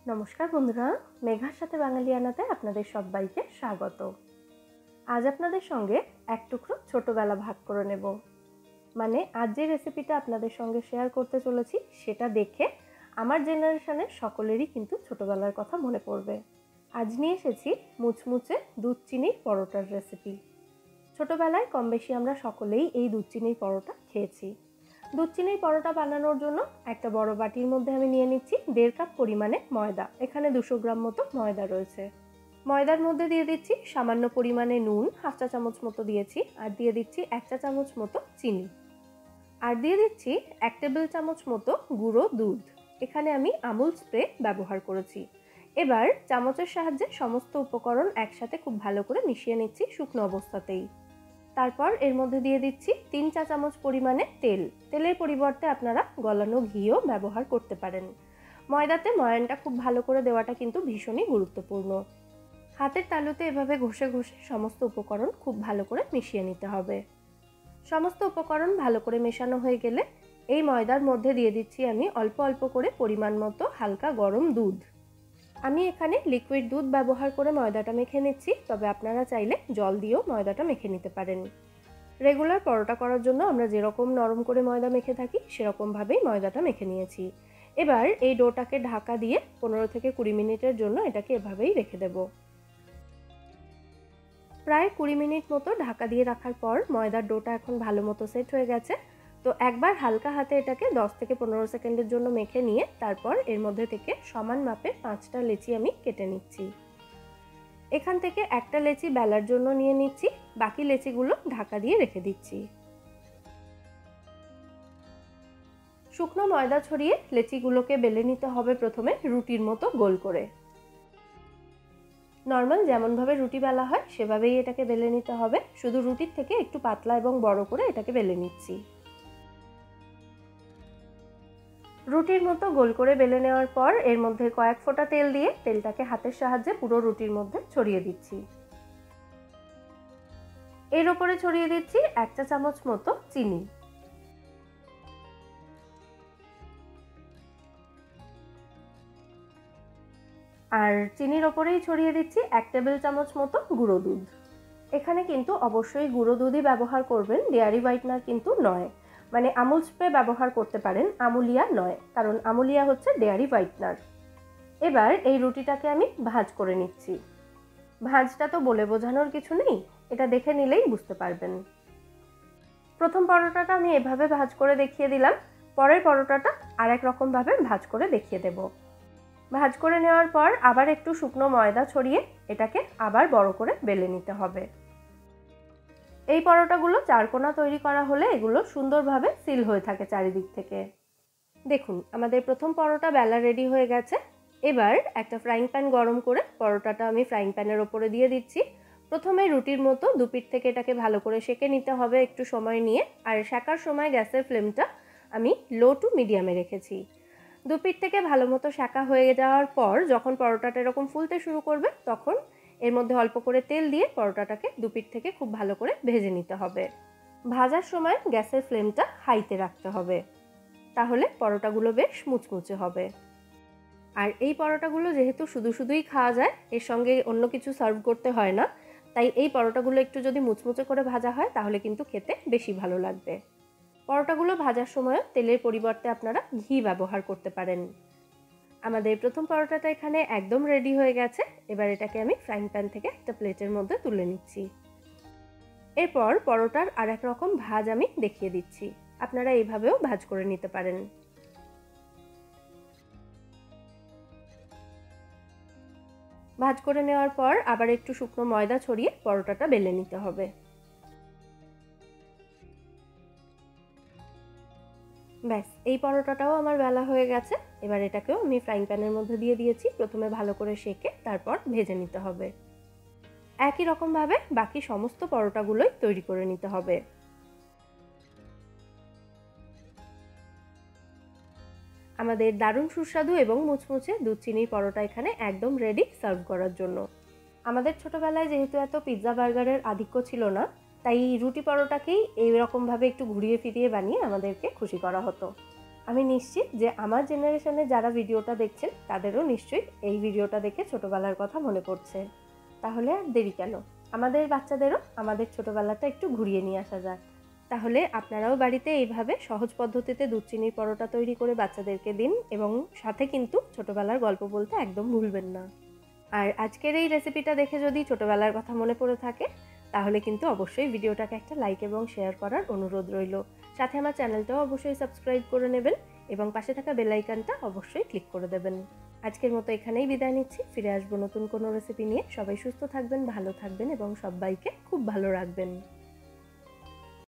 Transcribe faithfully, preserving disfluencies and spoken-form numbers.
নমস্কার বন্ধুরা, মেঘার সাথে বাঙালিয়ানাতে আপনাদের সবাইকে স্বাগত। আজ আপনাদের সঙ্গে এক টুকরো ছোটবেলা ভাগ করে নেব। মানে আজ যে রেসিপিটা আপনাদের সঙ্গে শেয়ার করতে চলেছি সেটা দেখে আমার জেনারেশনের সকলেরই কিন্তু ছোটবেলার কথা মনে পড়বে। আজ নিয়ে এসেছি মুচমুচে দুধ চিনির পরোটার রেসিপি। ছোটবেলায় কম বেশি আমরা সকলেই এই দুধ চিনির পরোটা খেয়েছি। দুধ চিনির পরোটা বানানোর জন্য একটা বড় বাটির মধ্যে আমি নিয়ে নিচ্ছি দেড় কাপ পরিমাণে ময়দা। এখানে দুশো গ্রাম মতো ময়দা রয়েছে। ময়দার মধ্যে দিয়ে দিচ্ছি সামান্য পরিমাণে নুন, হাফ চা চামচ মতো দিয়েছি, আর দিয়ে দিচ্ছি এক চা চামচ মতো চিনি, আর দিয়ে দিচ্ছি এক টেবিল চামচ মতো গুঁড়ো দুধ। এখানে আমি আমুল স্প্রে ব্যবহার করেছি। এবার চামচের সাহায্যে সমস্ত উপকরণ একসাথে খুব ভালো করে মিশিয়ে নিচ্ছি শুকনো অবস্থাতেই। তারপর এর মধ্যে দিয়ে দিচ্ছি তিন চা চামচ পরিমাণে তেল। তেলের পরিবর্তে আপনারা গলানো ঘিও ব্যবহার করতে পারেন। ময়দাতে ময়ানটা খুব ভালো করে দেওয়াটা কিন্তু ভীষণই গুরুত্বপূর্ণ। হাতের তালুতে এভাবে ঘষে ঘষে সমস্ত উপকরণ খুব ভালো করে মিশিয়ে নিতে হবে। সমস্ত উপকরণ ভালো করে মেশানো হয়ে গেলে এই ময়দার মধ্যে দিয়ে দিচ্ছি আমি অল্প অল্প করে পরিমাণ মতো হালকা গরম দুধ। আমি এখানে লিকুইড দুধ ব্যবহার করে ময়দাটা মেখে নিচ্ছি, তবে আপনারা চাইলে জল দিয়েও ময়দাটা মেখে নিতে পারেন। রেগুলার পরোটা করার জন্য আমরা যেরকম নরম করে ময়দা মেখে থাকি সেরকমভাবেই ময়দাটা মেখে নিয়েছি। এবার এই ডোটাকে ঢাকা দিয়ে পনেরো থেকে কুড়ি মিনিটের জন্য এটাকে এভাবেই রেখে দেব। প্রায় কুড়ি মিনিট মতো ঢাকা দিয়ে রাখার পর ময়দার ডোটা এখন ভালো মতো সেট হয়ে গেছে। তো একবার হালকা হাতে এটাকে দশ থেকে পনেরো সেকেন্ডের জন্য মেখে নিয়ে তারপর এর মধ্যে থেকে সমান মাপে পাঁচটা লেচি আমি কেটে নিচ্ছি। এখান থেকে একটা লেচি বেলার জন্য নিয়ে নিচ্ছি, বাকি লেচিগুলো ঢাকা দিয়ে রেখে দিচ্ছি। শুকনো ময়দা ছড়িয়ে লেচিগুলোকে বেলে নিতে হবে প্রথমে রুটির মতো গোল করে। নর্মাল যেমনভাবে রুটি বেলা হয় সেভাবেই এটাকে বেলে নিতে হবে, শুধু রুটির থেকে একটু পাতলা এবং বড় করে এটাকে বেলে নিচ্ছি। রুটির মতো গোল করে বেলে নেওয়ার পর এর মধ্যে কয়েক ফোঁটা তেল দিয়ে তেলটাকে হাতের সাহায্যে পুরো রুটির মধ্যে ছড়িয়ে দিচ্ছি। এর ওপরে ছড়িয়ে দিচ্ছি এক চা চামচ মতো চিনি। আর চিনির ওপরেই ছড়িয়ে দিচ্ছি এক টেবিল চামচ মতো গুঁড়ো দুধ। এখানে কিন্তু অবশ্যই গুঁড়ো দুধই ব্যবহার করবেন, ডেয়ারি হোয়াইটনার কিন্তু নয়। মানে আমুল স্প্রে ব্যবহার করতে পারেন, আমুলিয়া নয়, কারণ আমুলিয়া হচ্ছে ডেয়ারি হোয়াইটনার। এবার এই রুটিটাকে আমি ভাঁজ করে নিচ্ছি। ভাঁজটা তো বলে বোঝানোর কিছু নেই, এটা দেখে নিলেই বুঝতে পারবেন। প্রথম পরোটাটা আমি এভাবে ভাঁজ করে দেখিয়ে দিলাম, পরের পরোটাটা আর এক রকমভাবে ভাঁজ করে দেখিয়ে দেব। ভাঁজ করে নেওয়ার পর আবার একটু শুকনো ময়দা ছড়িয়ে এটাকে আবার বড় করে বেলে নিতে হবে। এই পরোটাগুলো চারকোনা তৈরি করা হলে এগুলো সুন্দরভাবে সিল হয়ে থাকে চারিদিক থেকে। দেখুন আমাদের প্রথম পরোটা বেলা রেডি হয়ে গেছে। এবার একটা ফ্রাইং প্যান গরম করে পরোটাটা আমি ফ্রাইং প্যানের ওপরে দিয়ে দিচ্ছি। প্রথমে রুটির মতো দুপিঠ থেকে এটাকে ভালো করে সেঁকে নিতে হবে একটু সময় নিয়ে, আর সেঁকার সময় গ্যাসের ফ্লেমটা আমি লো টু মিডিয়ামে রেখেছি। দুপিঠ থেকে ভালো মতো সেঁকা হয়ে যাওয়ার পর যখন পরোটাটা এরকম ফুলতে শুরু করবে তখন এর মধ্যে অল্প করে তেল দিয়ে পরোটাটাকে দুপিঠ থেকে খুব ভালো করে ভেজে নিতে হবে। ভাজার সময় গ্যাসের ফ্লেমটা হাইতে রাখতে হবে, তাহলে পরোটাগুলো বেশ মুচমুচে হবে। আর এই পরোটাগুলো যেহেতু শুধু শুধুই খাওয়া যায়, এর সঙ্গে অন্য কিছু সার্ভ করতে হয় না, তাই এই পরোটাগুলো একটু যদি মুচমুচে করে ভাজা হয় তাহলে কিন্তু খেতে বেশি ভালো লাগবে। পরোটাগুলো ভাজার সময় তেলের পরিবর্তে আপনারা ঘি ব্যবহার করতে পারেন। আমাদের প্রথম পরোটাটা এখানে একদম রেডি হয়ে গেছে। এবার এটাকে আমি ফ্রাইং প্যান থেকে একটা প্লেটের মধ্যে তুলে নিচ্ছি। এরপর পরোটার আর এক রকম ভাজ আমি দেখিয়ে দিচ্ছি, আপনারা এইভাবেও ভাজ করে নিতে পারেন। ভাজ করে নেওয়ার পর আবার একটু শুকনো ময়দা ছড়িয়ে পরোটাটা বেলে নিতে হবে। ব্যাস, এই পরোটাটাও আমার বেলা হয়ে গেছে। এবার এটাকেও আমি ফ্রাইং প্যানের মধ্যে দিয়ে দিয়েছি। প্রথমে ভালো করে সেঁকে তারপর ভেজে নিতে হবে। একই রকমভাবে বাকি সমস্ত পরোটাগুলোই তৈরি করে নিতে হবে। আমাদের দারুণ সুস্বাদু এবং মুচমুচে দুধ চিনির পরোটা এখানে একদম রেডি সার্ভ করার জন্য। আমাদের ছোটবেলায় যেহেতু এত পিৎজা বার্গারের আধিক্য ছিল না, তাই রুটি পরোটাকেই এইরকমভাবে একটু ঘুরিয়ে ফিরিয়ে বানিয়ে আমাদেরকে খুশি করা হতো। আমি নিশ্চিত যে আমার জেনারেশনে যারা ভিডিওটা দেখছেন তাদেরও নিশ্চয়ই এই ভিডিওটা দেখে ছোটোবেলার কথা মনে পড়ছে। তাহলে আর দেরি কেন, আমাদের বাচ্চাদেরও আমাদের ছোটোবেলাটা একটু ঘুরিয়ে নিয়ে আসা যাক। তাহলে আপনারাও বাড়িতে এইভাবে সহজ পদ্ধতিতে দুধ চিনির পরোটা তৈরি করে বাচ্চাদেরকে দিন এবং সাথে কিন্তু ছোটোবেলার গল্প বলতে একদম ভুলবেন না। আর আজকের এই রেসিপিটা দেখে যদি ছোটোবেলার কথা মনে পড়ে থাকে তাহলে কিন্তু অবশ্যই ভিডিওটাকে একটা লাইক এবং শেয়ার করার অনুরোধ রইল। সাথে আমার চ্যানেলটাও অবশ্যই সাবস্ক্রাইব করে নেবেন এবং পাশে থাকা বেল আইকনটা অবশ্যই ক্লিক করে দেবেন। আজকের মতো এখানেই বিদায় নিচ্ছি, ফিরে আসবো নতুন কোনো রেসিপি নিয়ে। সবাই সুস্থ থাকবেন, ভালো থাকবেন এবং সবাইকে খুব ভালো রাখবেন।